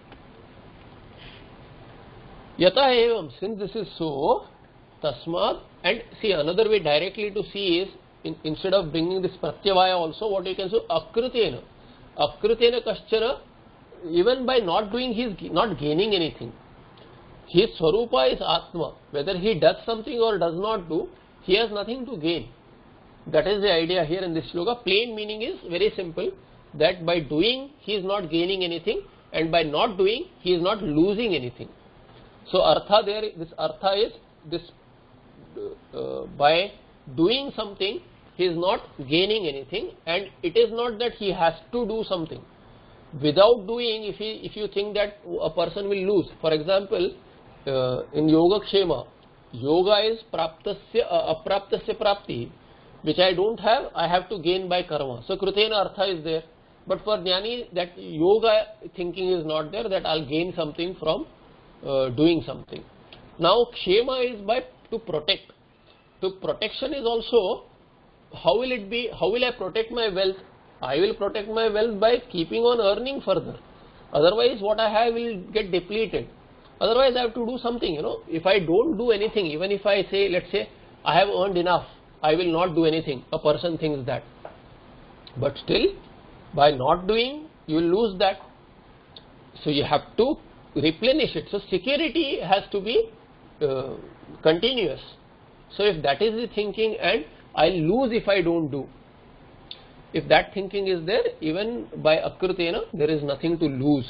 Yata evam, since this is so, tasmad, and see another way directly to see is, in, instead of bringing this pratyavaya also, what you can say, akritena. Akritena kaschana, even by not doing, he is not gaining anything. His swarupa is Atma. Whether he does something or does not do, he has nothing to gain. That is the idea here in this shloka. Plain meaning is very simple, that by doing he is not gaining anything, and by not doing he is not losing anything. So artha there, this artha is this, uh, by doing something he is not gaining anything, and it is not that he has to do something. Without doing, if he, if you think that a person will lose, for example, uh, in Yoga Kshema, yoga is praptasya, uh, apraptasya prapti, which I don't have, I have to gain by karma. So krutena artha is there, but for jnani that yoga thinking is not there, that I'll gain something from uh, doing something. Now kshema is by to protect. To protection is also, how will it be, how will I protect my wealth? I will protect my wealth by keeping on earning further. Otherwise what I have will get depleted. Otherwise I have to do something, you know. If I don't do anything, even if I say, let's say, I have earned enough, I will not do anything. A person thinks that. But still, by not doing, you will lose that. So you have to replenish it. So security has to be uh, continuous. So if that is the thinking, and I lose if I don't do, if that thinking is there, even by akrutena, there is nothing to lose.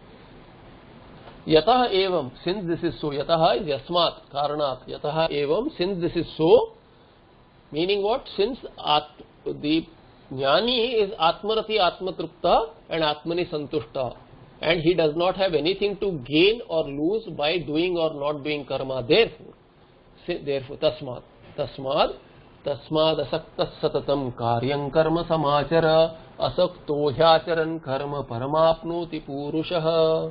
Yataha evam, since this is so, yataha is yasmat, karanat, yataha evam, since this is so, meaning what? Since at, the jnani is atmarati atmatrupta and atmani santushta, and he does not have anything to gain or lose by doing or not doing karma, therefore, therefore, tasmad, tasmad, tasmad asaktas satatam karyam karma samachara asakto hyacharan karma paramapnoti purushaha.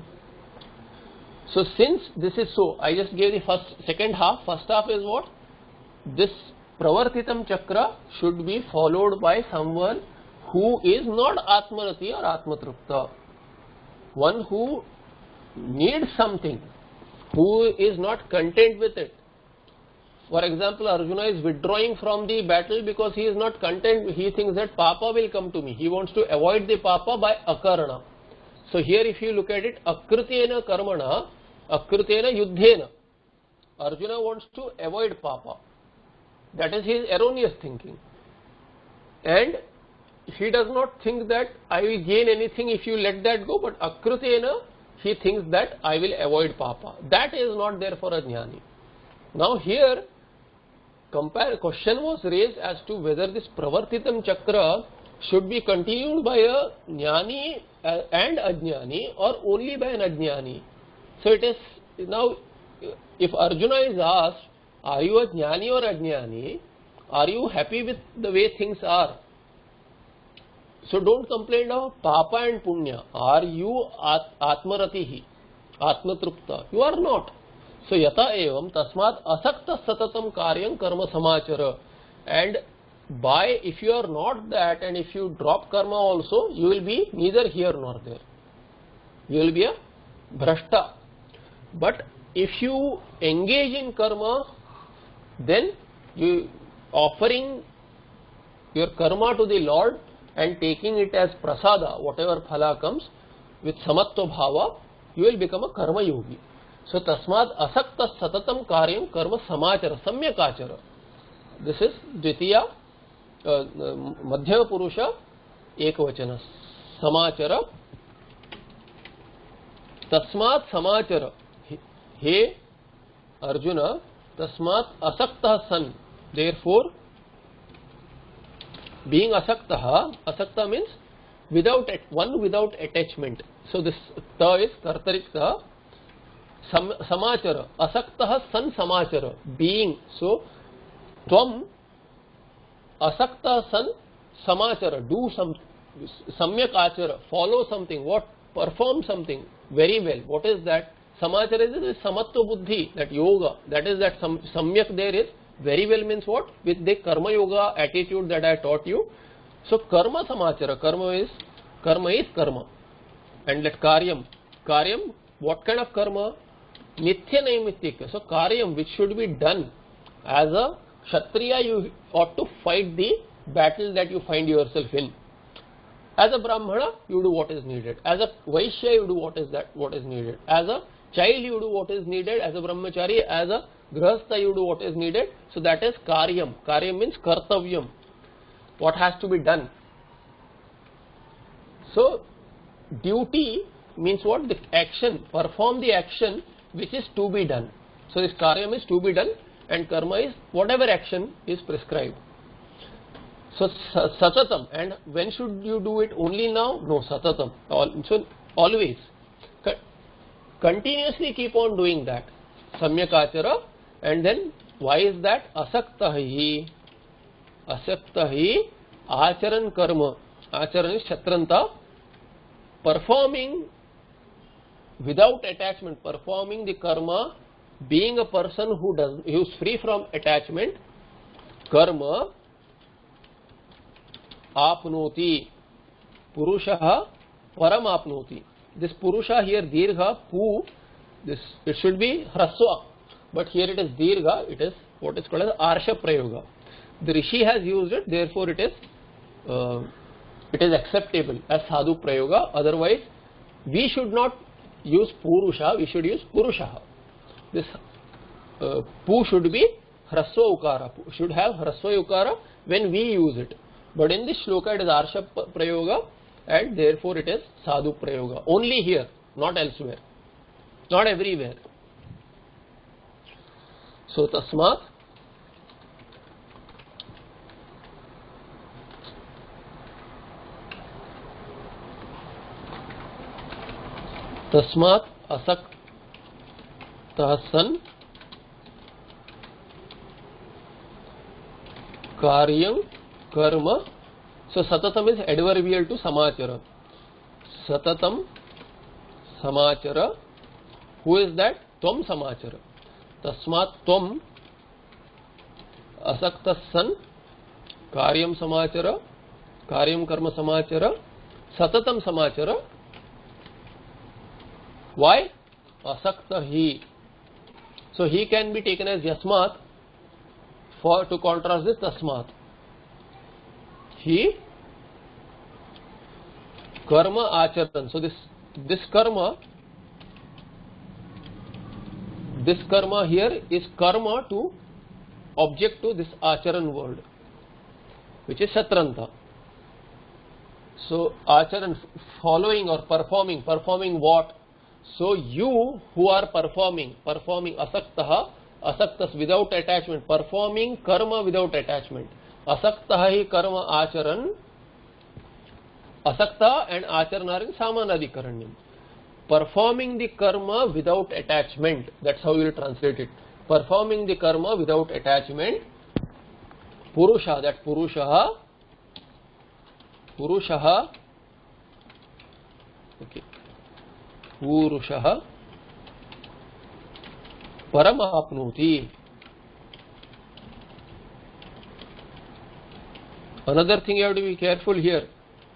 So since this is so, I just gave the first, second half. First half is what? This pravartitam chakra should be followed by someone who is not atmarati or atmatrupta. One who needs something, who is not content with it. For example, Arjuna is withdrawing from the battle because he is not content. He thinks that papa will come to me. He wants to avoid the papa by akarana. So here if you look at it, akritena karmana, akritena yuddhena. Arjuna wants to avoid papa. That is his erroneous thinking. And he does not think that I will gain anything if you let that go, but akritena, he thinks that I will avoid papa. That is not there for a jnani. Now here, compare, question was raised as to whether this pravartitam chakra should be continued by a jnani and ajnani or only by an ajnani. So it is, now if Arjuna is asked, are you a jnani or ajnani? Are you happy with the way things are? So don't complain of papa and punya. Are you at, atmaratihi, atmatrupta? You are not. So yata evam tasmat asakta satatam karyam karma samachara. And by, if you are not that, and if you drop karma also, you will be neither here nor there. You will be a bhrashta. But if you engage in karma, then you offering your karma to the Lord and taking it as prasada, whatever phala comes, with samatva bhava, you will become a karma yogi. So tasmad asakta satatam karyam karma samachara, samyak achara. This is dvitiya, uh, madhya purusha, ekavachana. Samachara. Tasmad samachara. He Arjuna, tasmat asakta san. Therefore, being asakta, asakta means without one without attachment. So this ta is kartarika. Sam, samachara, asakta san samachara, being. So tvam asakta san samachara, do some samyak achara, follow something, what, perform something very well. What is that? Samachara is samatva buddhi, that yoga, that is that sam, samyak there is Very well means what? With the karma yoga attitude that I taught you. So karma samachara, karma is karma is karma. And let karyam, karyam, what kind of karma? Nitya naimittika. So karyam, which should be done. As a Kshatriya, you ought to fight the battle that you find yourself in. As a Brahmana, you do what is needed. As a Vaishya, you do what is that what is needed. As a child, you do what is needed. As a Brahmachari, as a Grahastha, you do what is needed. So that is karyam. Karyam means kartavyam. What has to be done. So duty means what? The action. Perform the action which is to be done. So this karyam is to be done, and karma is whatever action is prescribed. So satatam, and when should you do it? Only now? No, satatam. So always. Continuously keep on doing that. Samyak achara. And then why is that? Asaktahi. Asaktahi acharan karma. Acharan is chatranta. Performing without attachment. Performing the karma. Being a person who does, who is free from attachment. Karma. Apnoti. Purushaha param apnoti. This Purusha here, Dirgha, Pu, this, it should be Hraswa. But here it is Dirgha, it is what is called as Arsha Prayoga. The Rishi has used it, therefore it is, uh, it is acceptable as Sadhu Prayoga. Otherwise, we should not use Purusha, we should use Purushaha. This uh, Pu should be Hraswa Ukara, should have Hraswa Ukara when we use it. But in this shloka it is Arsha Prayoga, and therefore it is Sadhu Prayoga. Only here, not elsewhere, not everywhere. So Tasmat Tasmat Asaktah san Karyam Karma. So Satatam is adverbial to Samachara. Satatam Samachara. Who is that? Tvam Samachara. Tasmat Tvam Asaktas san Karyam Samachara. Karyam Karma Samachara. Satatam Samachara. Why? Asakta Hi. So he can be taken as Yasmat for to contrast this Tasmat. He karma acharan. So this this karma this karma here is karma to object to this acharan word, which is Shatranta. So acharan, following or performing, performing what? So you who are performing, performing asaktaha, asaktas without attachment, performing karma without attachment. Asaktaha hi karma acharan. Asakta and acharan are in samanadikaranyam. Performing the karma without attachment. That's how you will translate it. Performing the karma without attachment. Purusha, that Purushaha. Purushaha. Okay. Purushaha. Paramapnoti. Another thing you have to be careful here.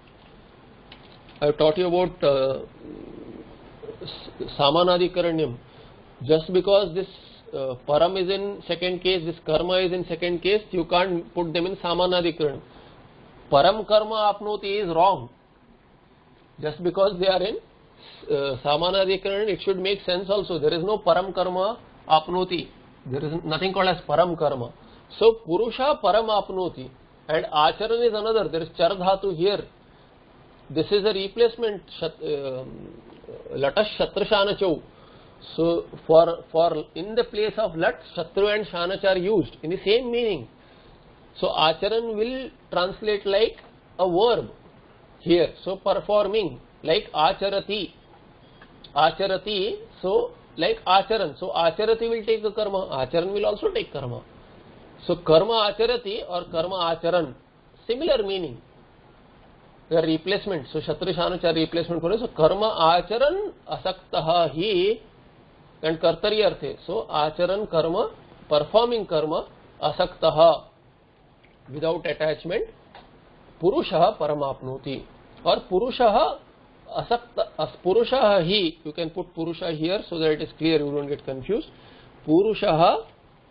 I have taught you about uh, Samanadikaranyam. Just because this uh, Param is in second case, this Karma is in second case, you can't put them in Samanadikaranyam. Param Karma Apnoti is wrong. Just because they are in uh, Samanadikaranyam, it should make sense also. There is no Param Karma Apnoti. There is nothing called as Param Karma. So Purusha Param Apnoti. And Acharan is another. There is Char Dhatu here. This is a replacement. Uh, Latash Shatra Shanachau. So for for in the place of Lat, Shatru and Shanach are used in the same meaning. So Acharan will translate like a verb here. So performing, like Acharati. Acharati. So like Acharan. So Acharati will take the karma. Acharan will also take karma. So karma acharati or karma acharan, similar meaning. They are replacement. So Shatru Shanach are replacement for it. So karma acharan asaktaha hi and kartari arthe. So acharan karma, performing karma asaktaha, without attachment, Purushaha paramapnoti. Or Purushaha asakta, as Purushaha he, you can put Purusha here so that it is clear, you don't get confused. Purushaha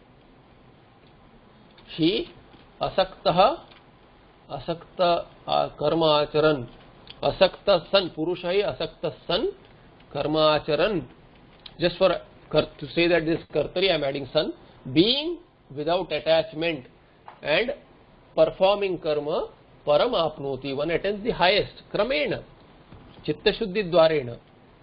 he, asaktaha, asakta uh, karma acharan, asakta san, Purusha hi asakta san, karma acharan. Just for to say that this kartari I am adding san, being without attachment and performing karma, param apnoti, one attains the highest, kramena, chitta shuddhi dwarena.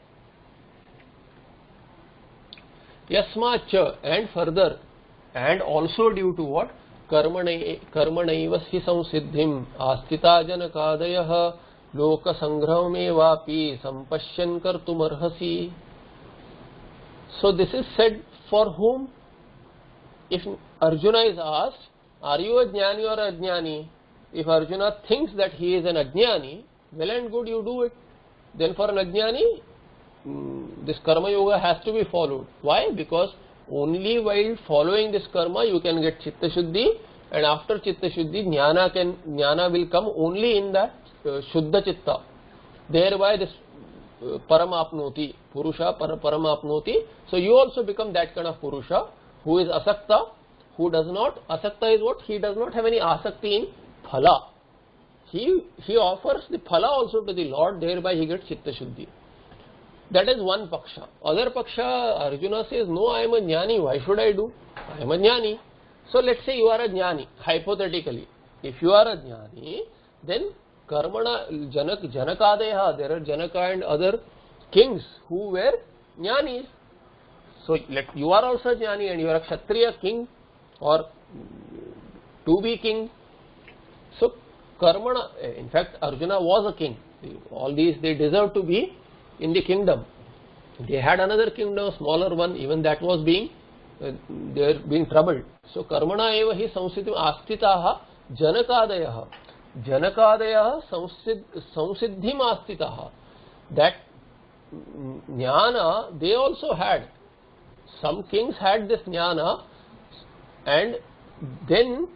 Yasmacha, and further, and also due to what? Karmanaiva hi samsiddhim astita janakadayah loka sangrahamevapi sampashyan kartumarhasi. So this is said for whom? If Arjuna is asked, are you a jnani or a ajnani? If Arjuna thinks that he is an ajnani, well and good, you do it. Then for an ajnani, this karma yoga has to be followed. Why? Because only while following this karma you can get chitta shuddhi, and after chitta shuddhi jnana can jnana will come only in that uh, shuddha chitta. Thereby this uh, paramapnoti, Purusha par paramapnoti. So you also become that kind of Purusha who is asakta, who does not, asakta is what? He does not have any asakti in phala. He, he offers the phala also to the Lord, thereby he gets chitta shuddhi. That is one paksha. Other paksha, Arjuna says, no, I am a jnani, why should I do? I am a jnani. So let's say you are a jnani, hypothetically. If you are a jnani, then karmana, janak, janakadeha, there are Janaka and other kings who were jnanis. So let, you are also a jnani and you are a kshatriya king or to be king. So karmana, in fact Arjuna was a king. All these, they deserve to be in the kingdom. They had another kingdom, smaller one, even that was being, uh, they were being troubled. So karmana eva hi samsiddhim astitaha janakadayaha. Janakadayaha samsiddhim astitaha. That jnana they also had. Some kings had this jnana, and then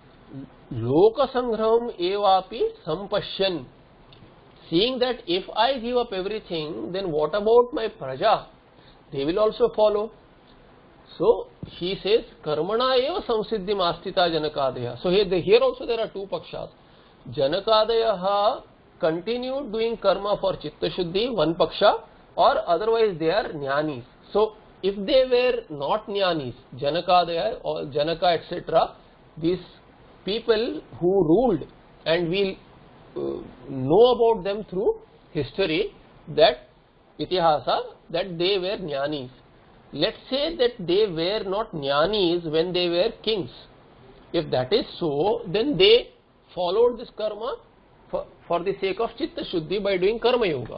loka sangraham evapi sampashyan. Seeing that if I give up everything, then what about my praja? They will also follow. So he says, karmana eva samsiddhim astita janakadaya. So here, here also there are two pakshas. Janakadaya continued doing karma for chitta shuddhi, one paksha, or otherwise they are jnanis. So if they were not jnanis, Janakadaya or Janaka et cetera, these people who ruled, and we uh, know about them through history, that itihasa, that they were jnanis. Let's say that they were not jnanis when they were kings. If that is so, then they followed this karma for, for the sake of chitta shuddhi by doing karma yoga.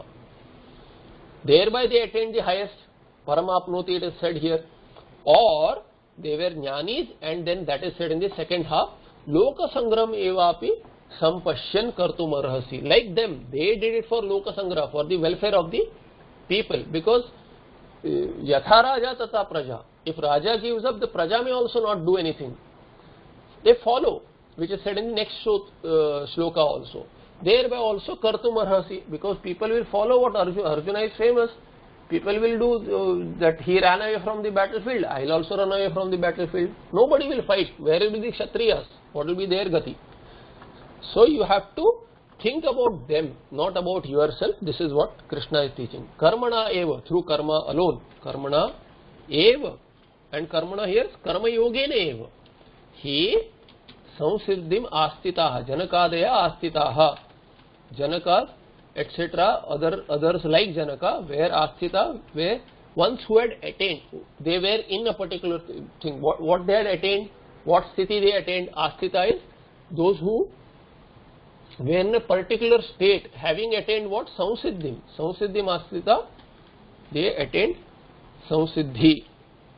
Thereby they attained the highest. Paramapnoti, it is said here. Or they were jnanis, and then that is said in the second half, loka sangram evapi sampashyan kartum arhasi. Like them, they did it for loka sangra, for the welfare of the people, because uh, yatha raja tata praja. If raja gives up, the praja may also not do anything. They follow, which is said in the next uh, shloka also. Thereby also kartum arhasi, because people will follow what Arjuna, Arjuna is famous. People will do uh, that he ran away from the battlefield, I will also run away from the battlefield. Nobody will fight. Where will be the Kshatriyas? What will be their gati? So you have to think about them, not about yourself. This is what Krishna is teaching. Karmana eva, through karma alone. Karmana eva. And karmana here is karma yogena eva. He samsiddhim astitaha, janakadaya astitaha. Janaka et cetera, other others like Janaka, where Asthita, where ones who had attained, they were in a particular thing. What, what they had attained, what sthiti they attained, Asthita is those who were in a particular state, having attained what? Samsiddhim. Samsiddhim Asthita, they attained Samsiddhi.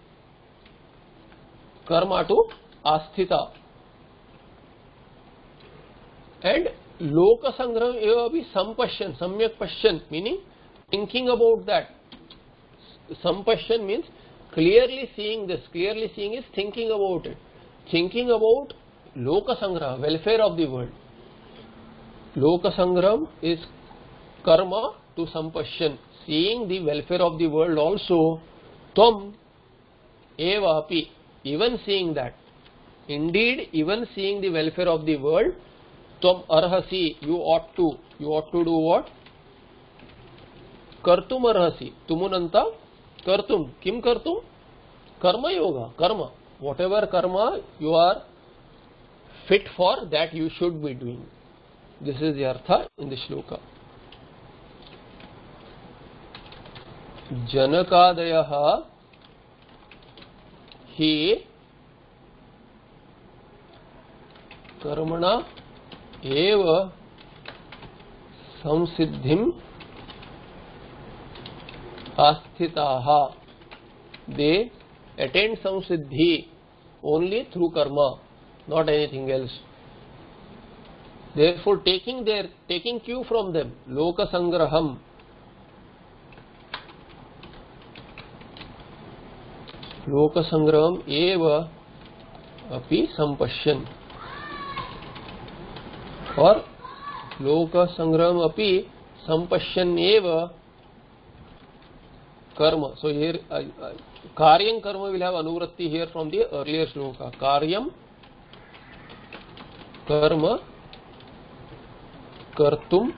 Karma to Asthita. And Loka sangraham eva bhi sampashyan, samyak pashyan, meaning thinking about that. Sampashyan means clearly seeing this, clearly seeing is thinking about it. thinking about Lokasangraha, welfare of the world. Lokasangram is karma to sampashyan, seeing the welfare of the world also. Tvam eva api, even seeing that, indeed even seeing the welfare of the world, tvam arhasi, you ought to, you ought to do what? Kartum arhasi, tumunanta kartum, kim kartum? Karma yoga, karma, whatever karma you are fit for, that you should be doing. This is the artha in the shloka. Janakadayaha hi karmana eva samsiddhim asthitaha. They attain samsiddhi only through karma, not anything else. Therefore, taking their taking cue from them, Lokasangraham, Lokasangraham eva api sampashyan, or Lokasangraham api sampashyan eva karma. So here uh, uh, karyam karma will have anuvratti here from the earlier shloka. Karyam karma kartum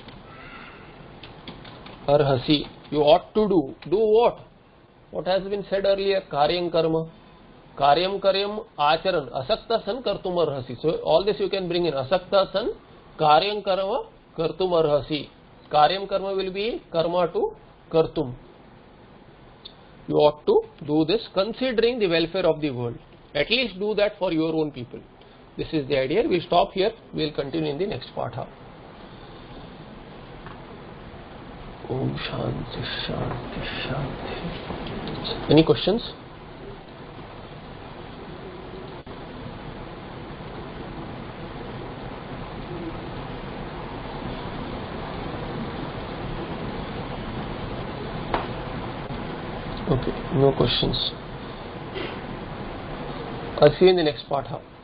arhasi, you ought to do. Do what? What has been said earlier? Karyam karma, karyam karyam acharan, asakta san kartum arhasi. So all this you can bring in. Asakta san karyam karma kartum arhasi. Karyam karma will be karma to kartum. You ought to do this considering the welfare of the world. At least do that for your own people. This is the idea. We stop here. We will continue in the next patha. Om Shanti Shanti Shanti. Any questions? Okay, no questions. I'll see you in the next patha.